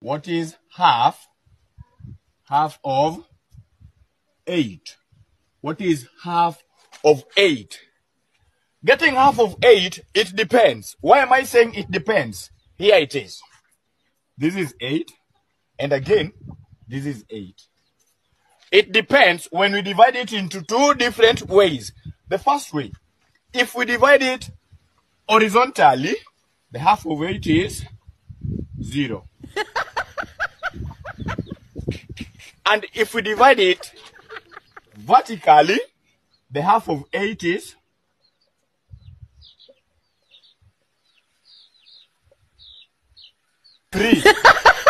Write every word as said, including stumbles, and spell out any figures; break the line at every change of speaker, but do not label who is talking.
What is half? Half of eight. What is half of eight? Getting half of eight, it depends. Why am I saying it depends? Here it is. This is eight. And again, this is eight. It depends when we divide it into two different ways. The first way, if we divide it horizontally, the half of eight is zero. And if we divide it vertically, the half of eight is three.